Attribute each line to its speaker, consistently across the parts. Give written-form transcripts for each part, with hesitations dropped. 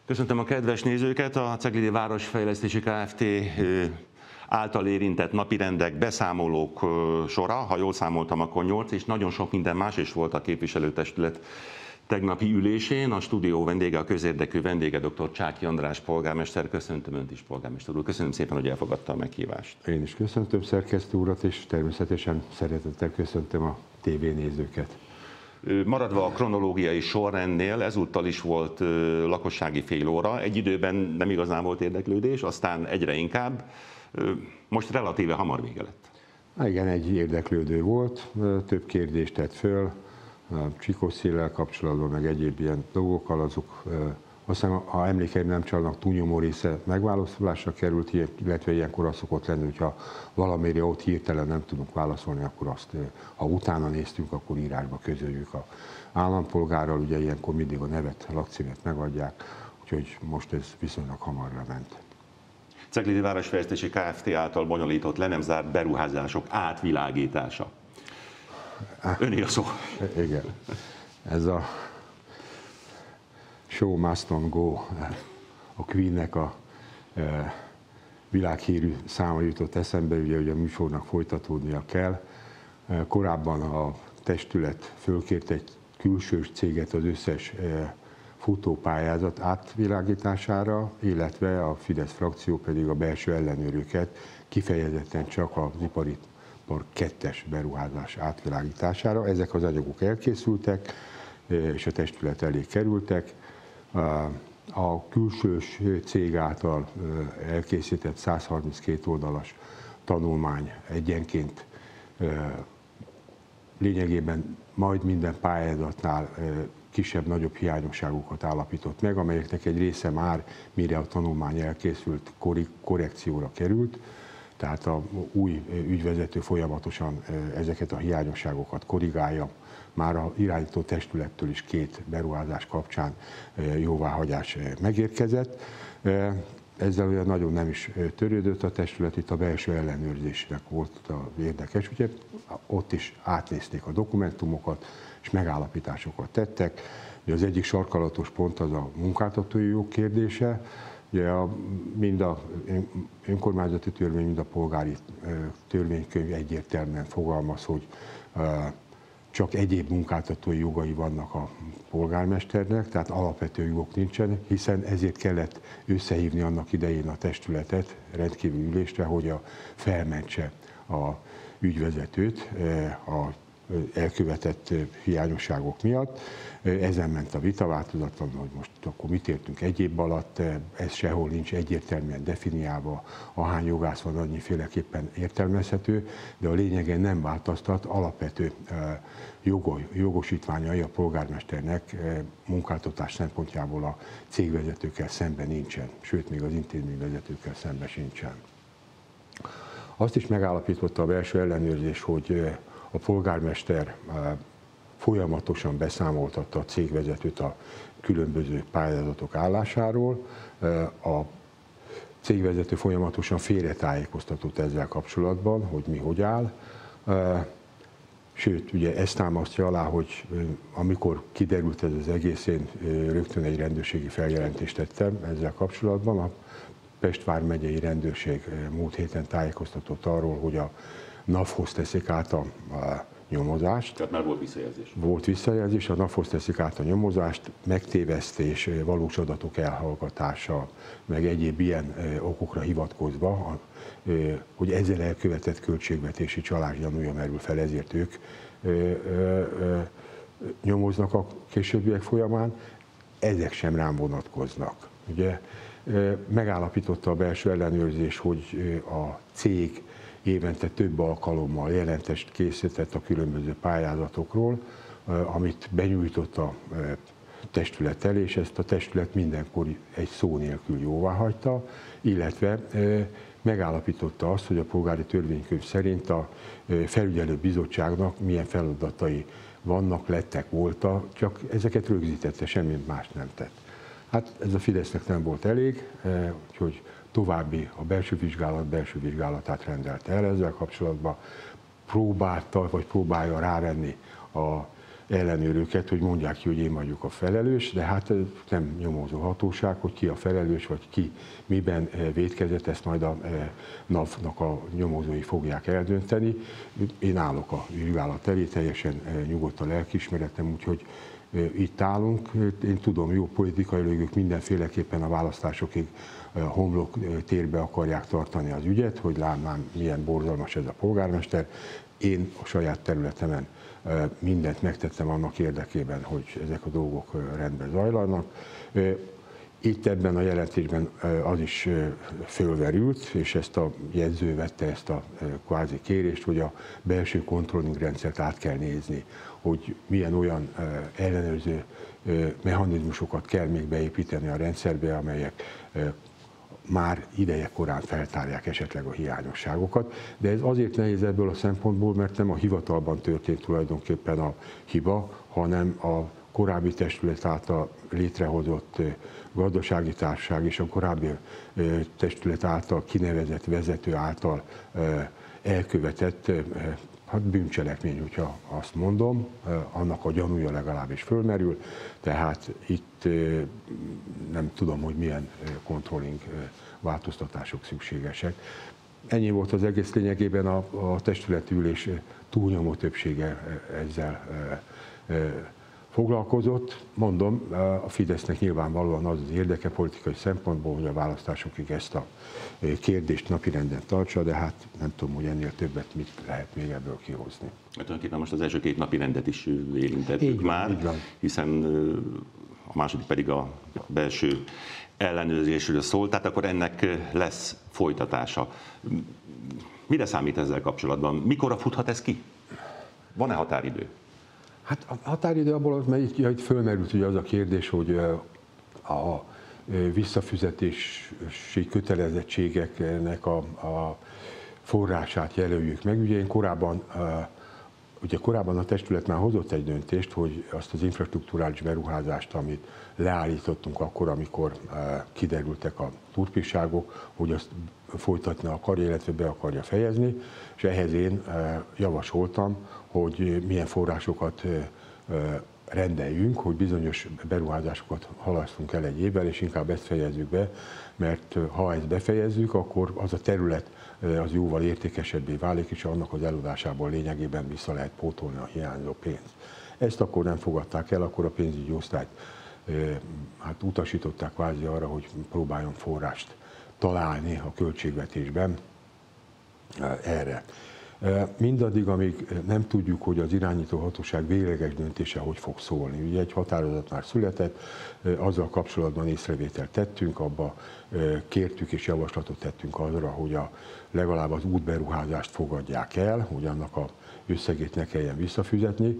Speaker 1: Köszöntöm a kedves nézőket! A Ceglidi Városfejlesztési Kft. Által érintett napirendek, beszámolók sora, ha jól számoltam, akkor 8, és nagyon sok minden más is volt a képviselőtestület tegnapi ülésén. A stúdió vendége, a közérdekű vendége dr. Csáky András polgármester. Köszöntöm Önt is, polgármester úr. Köszönöm szépen, hogy elfogadta a meghívást.
Speaker 2: Én is köszöntöm szerkesztő urat, és természetesen szeretettel köszöntöm a tévénézőket.
Speaker 1: Maradva a kronológiai sorrendnél, ezúttal is volt lakossági fél óra. Egy időben nem igazán volt érdeklődés, aztán egyre inkább. Most relatíve hamar vége lett.
Speaker 2: Igen, egy érdeklődő volt, több kérdést tett föl, Csikós-széllel kapcsolatban, meg egyéb ilyen dolgokkal, azok, aztán ha emlékeim nem csalnak, túlnyomó része megválaszolásra került, illetve ilyenkor az szokott lenni, hogyha valamire ott hirtelen nem tudunk válaszolni, akkor azt, ha utána néztünk, akkor írásba közöljük a állampolgárral, ugye ilyenkor mindig a nevet, a lakcímet megadják, úgyhogy most ez viszonylag hamarra ment.
Speaker 1: Ceglidi Városfejlesztési Kft. Által bonyolított, le nem zárt beruházások átvilágítása. Öné a szó.
Speaker 2: Igen. Ez a Show Must On Go, a Queennek a világhírű száma jutott eszembe, ugye, hogy a műsornak folytatódnia kell. Korábban a testület fölkért egy külsős céget az összes futópályázat átvilágítására, illetve a Fidesz frakció pedig a belső ellenőröket kifejezetten csak az ipari park 2-es beruházás átvilágítására. Ezek az anyagok elkészültek, és a testület elé kerültek. A külsős cég által elkészített 132 oldalas tanulmány egyenként lényegében majd minden pályázatnál kisebb-nagyobb hiányosságokat állapított meg, amelyeknek egy része már, mire a tanulmány elkészült, korrekcióra került. Tehát a új ügyvezető folyamatosan ezeket a hiányosságokat korrigálja. Már a irányító testülettől is 2 beruházás kapcsán jóváhagyás megérkezett. Ezzel olyan nagyon nem is törődött a testület, itt a belső ellenőrzésnek volt érdekes, ugye ott is átnézték a dokumentumokat, és megállapításokat tettek. Ugye az egyik sarkalatos pont az a munkáltatói jog kérdése. Ugye mind a önkormányzati törvény, mind a polgári törvénykönyv egyértelműen fogalmaz, hogy csak egyéb munkáltatói jogai vannak a polgármesternek, tehát alapvető jogok nincsenek, hiszen ezért kellett összehívni annak idején a testületet rendkívüli ülésre, hogy felmentse a ügyvezetőt a elkövetett hiányosságok miatt. Ezen ment a vita, változatlanul, hogy most akkor mit értünk egyéb alatt, ez sehol nincs egyértelműen definiálva, ahány jogász van, annyiféleképpen értelmezhető, de a lényegen nem változtat, alapvető jogosítványai a polgármesternek munkáltatás szempontjából a cégvezetőkkel szemben nincsen, sőt még az intézményvezetőkkel szemben sincsen. Azt is megállapította a belső ellenőrzés, hogy a polgármester folyamatosan beszámoltatta a cégvezetőt a különböző pályázatok állásáról. A cégvezető folyamatosan félretájékoztatott ezzel kapcsolatban, hogy mi hogy áll. Sőt, ugye ezt támasztja alá, hogy amikor kiderült ez az egész, én rögtön egy rendőrségi feljelentést tettem ezzel kapcsolatban. A Pest vármegyei rendőrség múlt héten tájékoztatott arról, hogy a NAV-hoz teszik át a nyomozást.
Speaker 1: Tehát már volt visszajelzés.
Speaker 2: Volt visszajelzés, a NAV-hoz teszik át a nyomozást, megtévesztés, valós adatok elhallgatása, meg egyéb ilyen okokra hivatkozva, hogy ezzel elkövetett költségvetési csalás gyanúja merül fel, ezért ők nyomoznak a későbbiek folyamán, ezek sem rám vonatkoznak. Ugye, megállapította a belső ellenőrzés, hogy a cég évente több alkalommal jelentést készített a különböző pályázatokról, amit benyújtott a testület elé, és ezt a testület mindenkor egy szó nélkül jóváhagyta, illetve megállapította azt, hogy a polgári törvénykönyv szerint a felügyelő bizottságnak milyen feladatai vannak, lettek, voltak, csak ezeket rögzítette, semmi más nem tett. Hát ez a Fidesznek nem volt elég, úgyhogy további a belső vizsgálatát rendelte el ezzel kapcsolatban, próbálta, vagy próbálja rávenni a ellenőröket, hogy mondják ki, hogy én vagyok a felelős, de hát nem nyomozó hatóság, hogy ki a felelős, vagy ki miben vétkezett, ezt majd a NAV-nak a nyomozói fogják eldönteni. Én állok a vizsgálat elé, teljesen nyugodt a lelkiismeretem, úgyhogy itt állunk. Én tudom, jó politikai ők mindenféleképpen a választásokig homlok térbe akarják tartani az ügyet, hogy lám milyen borzalmas ez a polgármester. Én a saját területemen mindent megtettem annak érdekében, hogy ezek a dolgok rendben zajlanak. Itt ebben a jelentésben az is fölverült, és ezt a jegyző vette ezt a kvázi kérést, hogy a belső controlling rendszert át kell nézni, hogy milyen olyan ellenőrző mechanizmusokat kell még beépíteni a rendszerbe, amelyek már ideje korán feltárják esetleg a hiányosságokat, de ez azért nehéz ebből a szempontból, mert nem a hivatalban történt tulajdonképpen a hiba, hanem a korábbi testület által létrehozott gazdasági társaság és a korábbi testület által kinevezett vezető által elkövetett bűncselekmény, hogyha azt mondom, annak a gyanúja legalábbis fölmerül, tehát itt nem tudom, hogy milyen controlling változtatások szükségesek. Ennyi volt az egész lényegében, a testületi ülés túlnyomó többsége ezzel foglalkozott. Mondom, a Fidesznek nyilvánvalóan az az érdeke politikai szempontból, hogy a választásokig ezt a kérdést napirenden tartsa, de hát nem tudom, hogy ennél többet mit lehet még ebből kihozni.
Speaker 1: Tulajdonképpen most az első két napirendet is érintettük már, hiszen a második pedig a belső ellenőrzésről szól, tehát akkor ennek lesz folytatása. Mire számít ezzel kapcsolatban? Mikorra futhat ez ki? Van-e határidő?
Speaker 2: Hát a határidő abból, mert itt fölmerült ugye az a kérdés, hogy a visszafizetési kötelezettségeknek a forrását jelöljük meg. Ugye korábban a testület már hozott egy döntést, hogy azt az infrastrukturális beruházást, amit leállítottunk akkor, amikor kiderültek a turpiságok, hogy azt folytatni akarja, illetve be akarja fejezni, és ehhez én javasoltam, hogy milyen forrásokat rendeljünk, hogy bizonyos beruházásokat halasztunk el egy évvel, és inkább ezt fejezzük be, mert ha ezt befejezzük, akkor az a terület az jóval értékesebbé válik, és annak az eladásából lényegében vissza lehet pótolni a hiányzó pénzt. Ezt akkor nem fogadták el, akkor a pénzügyi osztályt utasították kvázi arra, hogy próbáljon forrást találni a költségvetésben erre. Mindaddig, amíg nem tudjuk, hogy az irányító hatóság végleges döntése hogy fog szólni. Ugye egy határozat már született, azzal kapcsolatban észrevételt tettünk, abba kértük és javaslatot tettünk arra, hogy legalább az útberuházást fogadják el, hogy annak a összegét ne kelljen visszafizetni.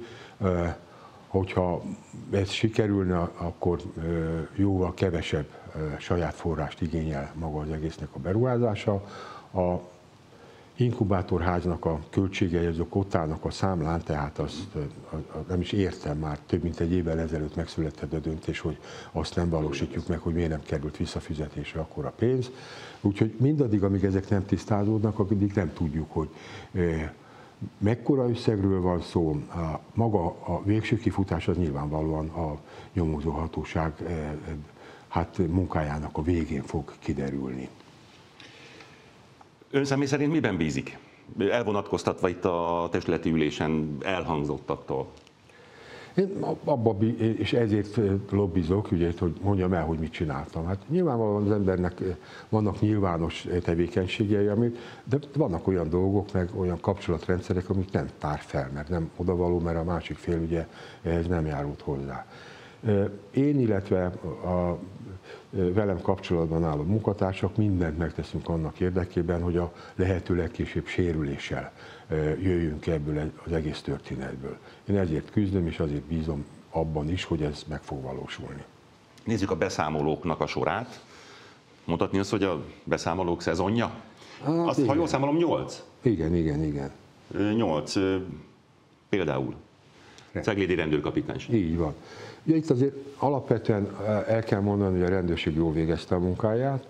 Speaker 2: Hogyha ez sikerülne, akkor jóval kevesebb saját forrást igényel maga az egésznek a beruházása. A inkubátorháznak a költségei, az a kottának a számlán, tehát azt nem is értem, már több mint egy évvel ezelőtt megszületett a döntés, hogy azt nem valósítjuk meg, hogy miért nem került visszafizetésre akkor a pénz. Úgyhogy mindaddig, amíg ezek nem tisztázódnak, addig nem tudjuk, hogy mekkora összegről van szó. Maga a végső kifutás az nyilvánvalóan a nyomozóhatóság munkájának a végén fog kiderülni.
Speaker 1: Ön személy szerint miben bízik? Elvonatkoztatva itt a testületi ülésen elhangzottaktól.
Speaker 2: Én abban, és ezért lobbizok, ugye, hogy mondjam el, hogy mit csináltam. Hát nyilvánvalóan az embernek vannak nyilvános tevékenységei, de vannak olyan dolgok, meg olyan kapcsolatrendszerek, amik nem tár fel, mert nem odavaló, mert a másik fél ugye ehhez nem járult hozzá. Én, illetve a velem kapcsolatban álló munkatársak mindent megteszünk annak érdekében, hogy a lehető legkisebb sérüléssel jöjjünk ebből az egész történetből. Én ezért küzdöm, és azért bízom abban is, hogy ez meg fog valósulni.
Speaker 1: Nézzük a beszámolóknak a sorát. Mondhatni azt, hogy a beszámolók szezonja? Azt, igen. Ha jól számolom, 8.
Speaker 2: Igen.
Speaker 1: 8. Például Ceglédi rendőrkapitányság.
Speaker 2: Így van. Ugye itt azért alapvetően el kell mondani, hogy a rendőrség jól végezte a munkáját.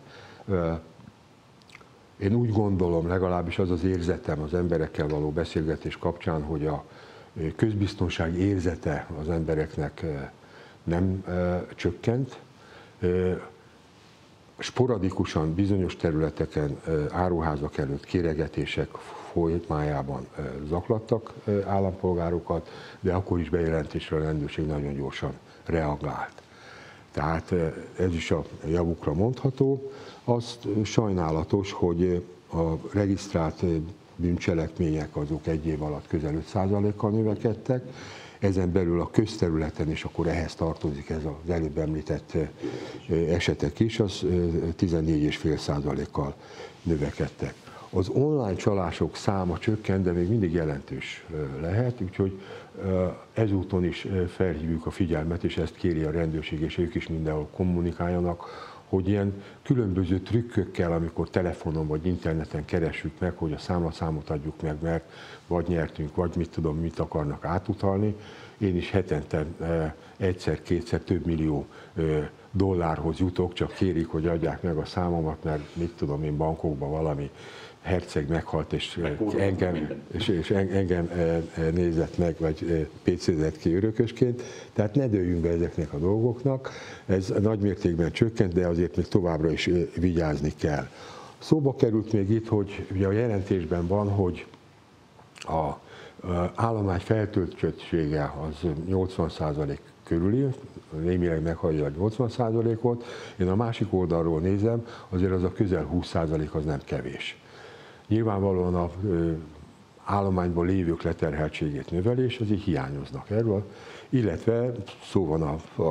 Speaker 2: Én úgy gondolom, legalábbis az az érzetem az emberekkel való beszélgetés kapcsán, hogy a közbiztonság érzete az embereknek nem csökkent. Sporadikusan bizonyos területeken, áruházak előtt kéregetések folymájában zaklattak állampolgárokat, de akkor is bejelentésre a rendőrség nagyon gyorsan reagált. Tehát ez is a javukra mondható. Azt sajnálatos, hogy a regisztrált bűncselekmények azok egy év alatt közel 5%-kal növekedtek, ezen belül a közterületen, és akkor ehhez tartozik ez az előbb említett esetek is, az 14,5%-kal növekedtek. Az online csalások száma csökkent, de még mindig jelentős lehet, úgyhogy ezúton is felhívjuk a figyelmet, és ezt kéri a rendőrség, és ők is mindenhol kommunikáljanak, hogy ilyen különböző trükkökkel, amikor telefonon vagy interneten keressük meg, hogy a számlaszámot adjuk meg, mert vagy nyertünk, vagy mit akarnak átutalni. Én is hetente egyszer-kétszer több millió dollárhoz jutok, csak kérik, hogy adják meg a számomat, mert én bankokban valami herceg meghalt, és engem nézett meg, vagy PC-zett ki örökösként. Tehát ne dőljünk be ezeknek a dolgoknak. Ez nagymértékben csökkent, de azért még továbbra is vigyázni kell. Szóba került még itt, hogy ugye a jelentésben van, hogy a állomány feltöltöttsége az 80% körüli, némileg meghagyja a 80%-ot. Én a másik oldalról nézem, azért az a közel 20% az nem kevés. Nyilvánvalóan az állományban lévők leterheltségét növelés, az így hiányoznak erről, illetve szó van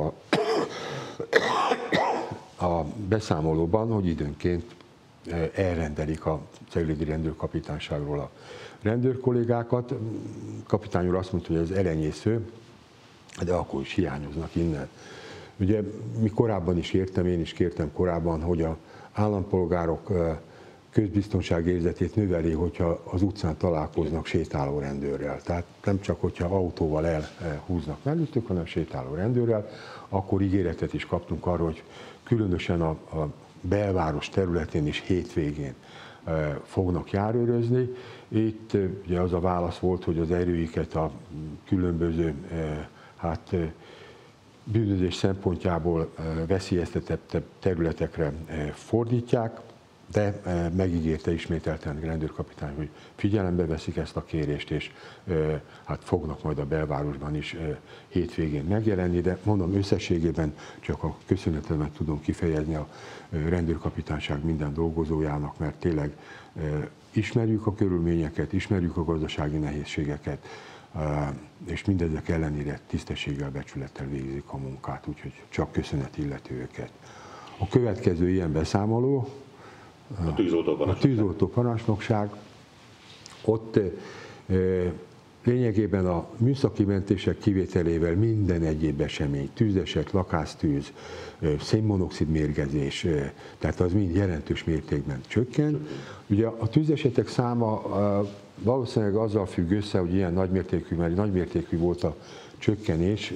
Speaker 2: a beszámolóban, hogy időnként elrendelik a Ceglédi rendőrkapitányságról a rendőrkollégákat. Kapitány úr azt mondta, hogy ez elenyésző, de akkor is hiányoznak innen. Ugye mi korábban is én is kértem korábban, hogy az állampolgárok közbiztonságérzetét növeli, hogyha az utcán találkoznak sétáló rendőrrel. Tehát nem csak, hogyha autóval elhúznak mellettük, hanem sétáló rendőrrel. Akkor ígéretet is kaptunk arra, hogy különösen a belváros területén is hétvégén fognak járőrözni. Itt ugye az a válasz volt, hogy az erőiket a különböző bűnözés szempontjából veszélyeztetettebb területekre fordítják, de megígérte ismételten a rendőrkapitány, hogy figyelembe veszik ezt a kérést, és fognak majd a belvárosban is hétvégén megjelenni, de mondom, összességében csak a köszönetemet tudom kifejezni a rendőrkapitányság minden dolgozójának, mert tényleg ismerjük a körülményeket, ismerjük a gazdasági nehézségeket, és mindezek ellenére tisztességgel, becsülettel végzik a munkát, úgyhogy csak köszönet illeti őket. A következő ilyen beszámoló, a tűzoltó parancsnokság, ott lényegében a műszaki mentések kivételével minden egyéb esemény, tűzeset, lakástűz, szénmonoxid mérgezés, tehát az mind jelentős mértékben csökkent. Ugye a tűzesetek száma valószínűleg azzal függ össze, hogy ilyen nagymértékű, mert nagymértékű volt a csökkenés.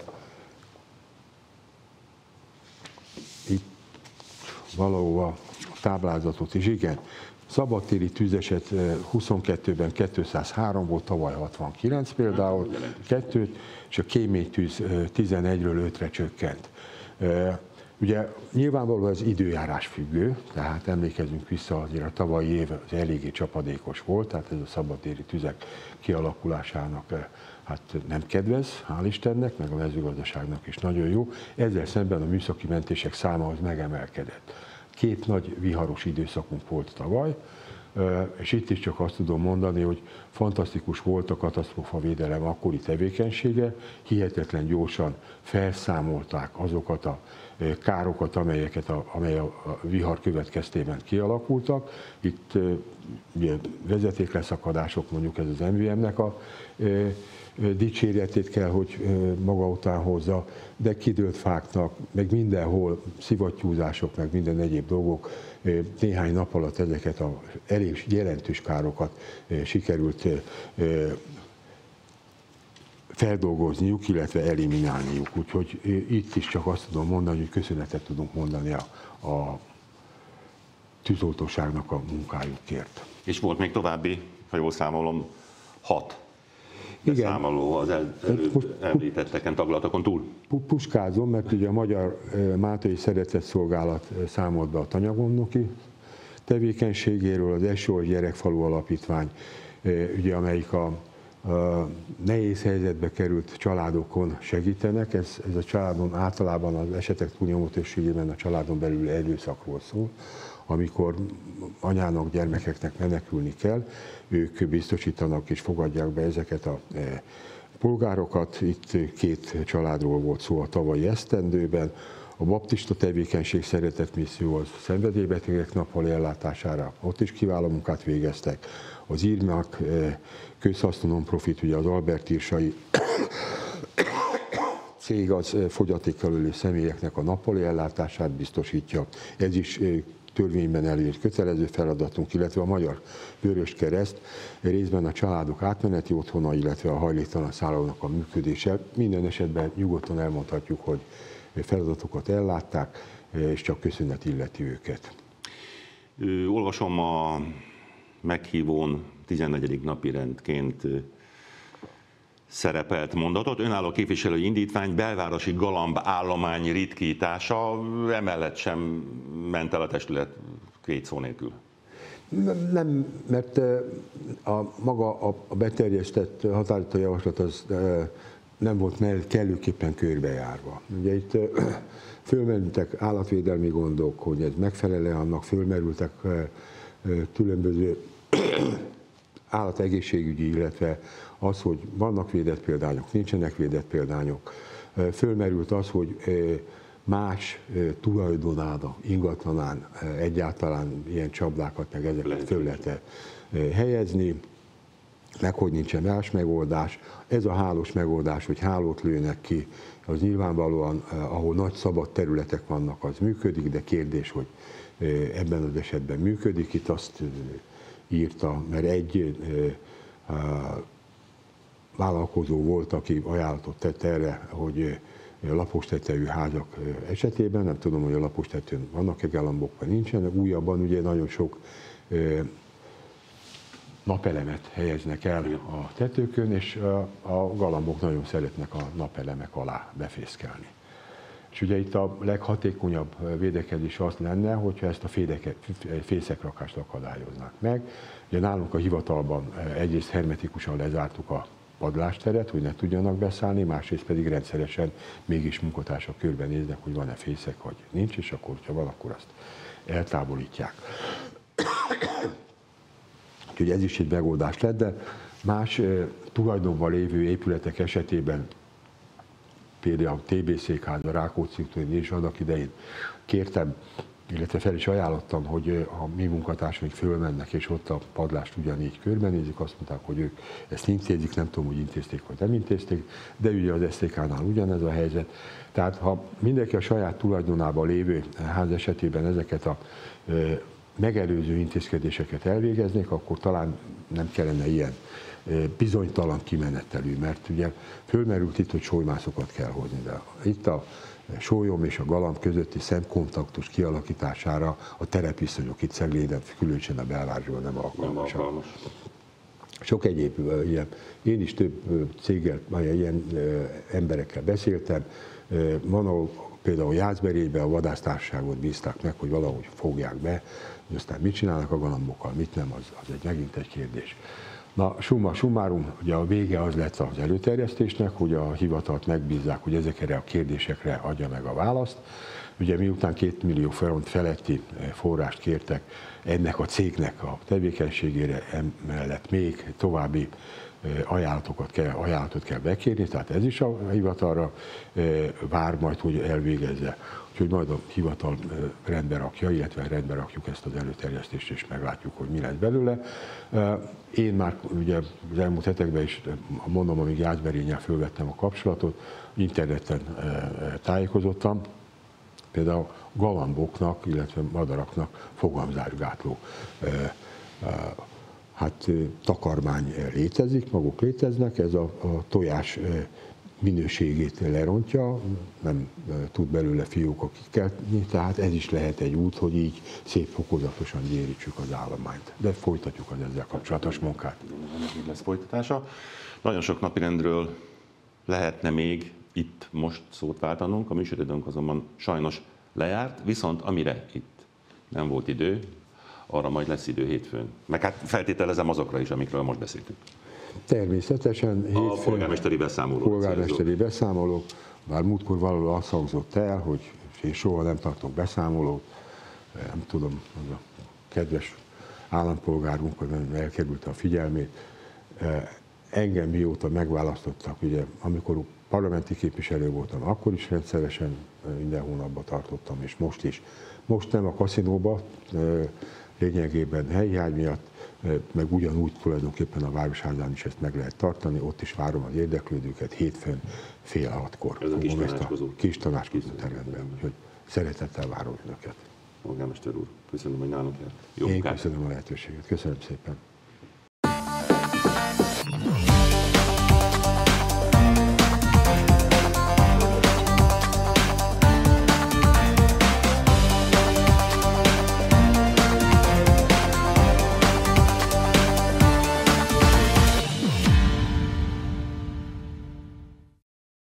Speaker 2: Itt valahol táblázatot is, igen. Szabadtéri tűzeset 22-ben 203 volt, tavaly 69 például, és a kéménytűz 11-ről 5-re csökkent. Ugye nyilvánvalóan ez időjárás függő, tehát emlékezünk vissza, azért a tavalyi év az eléggé csapadékos volt, tehát ez a szabadtéri tüzek kialakulásának nem kedvez, hál' Istennek, meg a mezőgazdaságnak is nagyon jó. Ezzel szemben a műszaki mentések száma az megemelkedett. Két nagy viharos időszakunk volt tavaly, és itt is csak azt tudom mondani, hogy fantasztikus volt a katasztrófavédelem akkori tevékenysége, hihetetlen gyorsan felszámolták azokat a károkat, amely a vihar következtében kialakultak. Itt ugye, vezetékleszakadások, mondjuk ez az MVM-nek a dicséretét kell, hogy maga után hozza, de kidőlt fáknak, meg mindenhol szivattyúzások, meg minden egyéb dolgok, néhány nap alatt ezeket a elég jelentős károkat sikerült feldolgozniuk, illetve eliminálniuk. Úgyhogy itt is csak azt tudom mondani, hogy köszönetet tudunk mondani a tűzoltóságnak a munkájukért.
Speaker 1: És volt még további, ha jól számolom, 6 beszámoló az előbb említetteken, taglatokon túl?
Speaker 2: Puskázom, mert ugye a Magyar Máltai Szeretetszolgálat számolt be a tanyagondnoki tevékenységéről, az SOS Gyerekfalu Alapítvány, ugye, amelyik a nehéz helyzetbe került családokon segítenek. Ez a családon általában az esetek túlnyomó többségében a családon belül erőszakról szól, amikor anyának, gyermekeknek menekülni kell, ők biztosítanak és fogadják be ezeket a polgárokat. Itt 2 családról volt szó a tavalyi esztendőben. A baptista tevékenység, szeretetmisszió az szenvedélybetegek nappali ellátására, ott is kiváló munkát végeztek. Az IRMAK közhasznú non-profit, ugye az Albert Irsai cég az fogyatékkal élő személyeknek a nappali ellátását biztosítja. Ez is törvényben előírt kötelező feladatunk, illetve a Magyar Vöröskereszt részben a családok átmeneti otthona, illetve a hajléktalan szállónak a működése. Minden esetben nyugodtan elmondhatjuk, hogy feladatokat ellátták, és csak köszönet illeti őket.
Speaker 1: Olvasom a meghívón 14. napi rendként szerepelt mondatot. Önálló képviselői indítvány, belvárosi galamb állomány ritkítása, emellett sem ment el a testület 2 szó nélkül.
Speaker 2: Nem, mert maga a beterjesztett határozati javaslat az nem volt kellőképpen körbejárva. Ugye itt fölmerültek állatvédelmi gondok, hogy ez megfelel-e annak, fölmerültek különböző állategészségügyi, illetve az, hogy vannak védett példányok, nincsenek védett példányok. Fölmerült az, hogy más tulajdonába, ingatlanán egyáltalán ilyen csapdákat, meg ezeket föl lehet helyezni, meg hogy nincsen más megoldás. Ez a hálós megoldás, hogy hálót lőnek ki, az nyilvánvalóan, ahol nagy szabad területek vannak, az működik, de kérdés, hogy ebben az esetben működik. Itt azt írta, mert egy vállalkozó volt, aki ajánlatot tett erre, hogy a lapos tetejű házak esetében, nem tudom, hogy a lapos tetőn vannak-e galambok, vagy nincsenek, újabban ugye nagyon sok napelemet helyeznek el a tetőkön, és a galambok nagyon szeretnek a napelemek alá befészkelni. És ugye itt a leghatékonyabb védekezés az lenne, hogyha ezt a fészekrakást akadályoznák meg. Ugye nálunk a hivatalban egyrészt hermetikusan lezártuk a padlásteret, hogy ne tudjanak beszállni, másrészt pedig rendszeresen mégis munkatársak körbenéznek, hogy van-e fészek, vagy nincs, és akkor, ha van, akkor azt eltávolítják. Úgyhogy ez is egy megoldás lett, de más tulajdonban lévő épületek esetében, például a TB székház, a Rákóczi úton, és annak idején kértem, illetve fel is ajánlottam, hogy a mi munkatársaink fölmennek, és ott a padlást ugyanígy körbenézik, azt mondták, hogy ők ezt intézik, nem tudom, hogy intézték vagy nem intézték, de ugye az SZTK-nál ugyanez a helyzet. Tehát ha mindenki a saját tulajdonában lévő ház esetében ezeket a megelőző intézkedéseket elvégeznék, akkor talán nem kellene ilyen bizonytalan kimenetelű, mert ugye fölmerült itt, hogy sólymászokat kell hozni, de itt a sólyom és a galamb közötti szemkontaktus kialakítására a terepviszonyok itt Cegléden, különösen a belvárosban nem alkalmasak. Sok egyéb ilyen, én is több céggel, ilyen emberekkel beszéltem, van, ahol például Jászberényben a vadásztársaságot bízták meg, hogy valahogy fogják be, hogy aztán mit csinálnak a galambokkal, mit nem, az megint egy kérdés. Na, summa summarum, ugye a vége az lett az előterjesztésnek, hogy a hivatalt megbízzák, hogy ezekre a kérdésekre adja meg a választ. Ugye miután 2 millió forint feletti forrást kértek ennek a cégnek a tevékenységére, emellett még további ajánlatot kell bekérni, tehát ez is a hivatalra vár majd, hogy elvégezze. Úgyhogy majd a hivatal rendbe rakja, illetve rendbe rakjuk ezt az előterjesztést, és meglátjuk, hogy mi lesz belőle. Én már ugye az elmúlt hetekben is mondom, amíg Jászberényel fölvettem a kapcsolatot, interneten tájékozottam, például galamboknak, illetve madaraknak fogamzásgátló takarmány létezik, maguk léteznek, ez a tojás minőségét lerontja, nem tud belőle fiókok kikelni, tehát ez is lehet egy út, hogy így szép fokozatosan gyérítsük az állományt. De folytatjuk az ezzel kapcsolatos munkát.
Speaker 1: Így lesz folytatása. Nagyon sok napirendről lehetne még itt most szót váltanunk, a műsoridőnk azonban sajnos lejárt, viszont amire itt nem volt idő, arra majd lesz idő hétfőn. Meg hát feltételezem azokra is, amikről most beszéltünk.
Speaker 2: Természetesen hétfőn
Speaker 1: A polgármesteri beszámoló.
Speaker 2: polgármesteri beszámolók, bár múltkor valahol azt hangzott el, hogy én soha nem tartok beszámolót, nem tudom, az a kedves állampolgárunk, hogy elkerülte a figyelmét. Engem mióta megválasztottak, ugye, amikor parlamenti képviselő voltam, akkor is rendszeresen minden hónapban tartottam, és most is. Most nem a kaszinóba, lényegében helyhiány miatt, meg ugyanúgy tulajdonképpen a Városházán is ezt meg lehet tartani, ott is várom az érdeklődőket, hétfőn 5:30-kor fogom ezt a kis tanácskozó teremben, úgyhogy szeretettel várom önöket.
Speaker 1: Polgármester úr, köszönöm, hogy nálunk járt. Jó
Speaker 2: Én
Speaker 1: munkát!
Speaker 2: köszönöm a lehetőséget, köszönöm szépen.